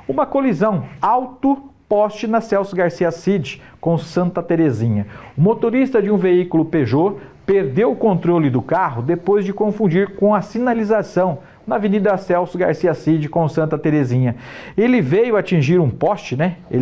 Uma colisão alto-poste na Celso Garcia Cid, com Santa Terezinha. O motorista de um veículo Peugeot perdeu o controle do carro depois de confundir com a sinalização na Avenida Celso Garcia Cid com Santa Terezinha. Ele veio atingir um poste,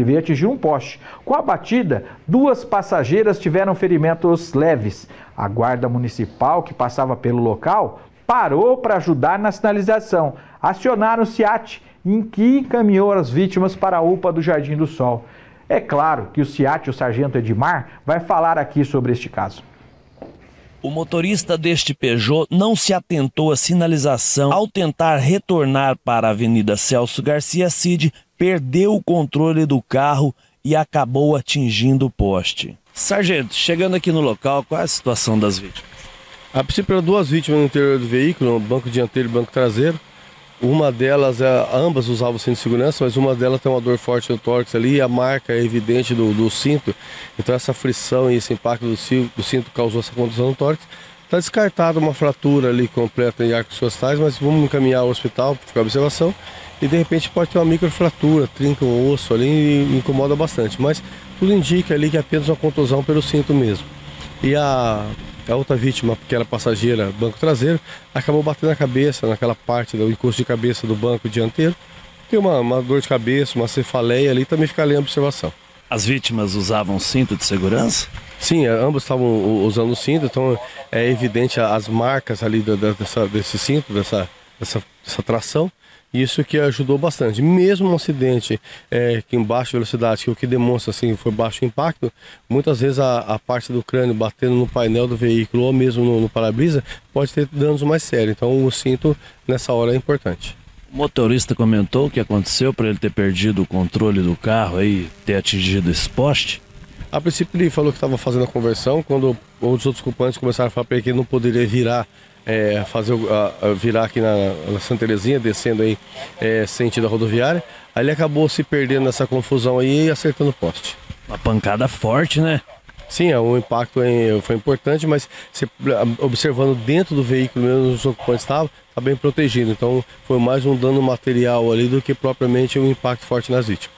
Com a batida, 2 passageiras tiveram ferimentos leves. A guarda municipal, que passava pelo local, parou para ajudar na sinalização. Acionaram o SEAT, em que encaminhou as vítimas para a UPA do Jardim do Sol. É claro que o SEAT, o sargento Edmar, vai falar aqui sobre este caso. O motorista deste Peugeot não se atentou à sinalização. Ao tentar retornar para a Avenida Celso Garcia Cid, perdeu o controle do carro e acabou atingindo o poste. Sargento, chegando aqui no local, qual é a situação das vítimas? A princípio eram 2 vítimas no interior do veículo, no banco dianteiro e banco traseiro. Uma delas, ambas usavam cinto de segurança, mas uma delas tem uma dor forte no tórax ali e a marca é evidente do cinto. Então essa frição e esse impacto do cinto causou essa contusão no tórax. Está descartada uma fratura ali completa em arcos costais, mas vamos encaminhar ao hospital para ficar observação. E de repente pode ter uma microfratura, trinca um osso ali e incomoda bastante. Mas tudo indica ali que é apenas uma contusão pelo cinto mesmo. E a outra vítima, que era passageira, banco traseiro, acabou batendo a cabeça naquela parte do encosto de cabeça do banco dianteiro. Tem uma dor de cabeça, uma cefaleia ali, também fica ali em observação. As vítimas usavam cinto de segurança? Sim, ambos estavam usando o cinto, então é evidente as marcas ali desse cinto, dessa tração. Isso que ajudou bastante. Mesmo um acidente que em baixa velocidade, que o que demonstra assim foi baixo impacto, muitas vezes a parte do crânio batendo no painel do veículo ou mesmo no para-brisa pode ter danos mais sérios. Então o cinto nessa hora é importante. O motorista comentou o que aconteceu para ele ter perdido o controle do carro e ter atingido esse poste? A princípio ele falou que estava fazendo a conversão, quando os outros ocupantes começaram a falar para ele que ele não poderia virar virar aqui na Santa Terezinha, descendo aí sentido a rodoviária. Aí ele acabou se perdendo nessa confusão aí e acertando o poste. Uma pancada forte, né? Sim, o impacto foi importante, mas observando dentro do veículo mesmo, os ocupantes estavam, tá bem protegido. Então foi mais um dano material ali do que propriamente um impacto forte nas vítimas.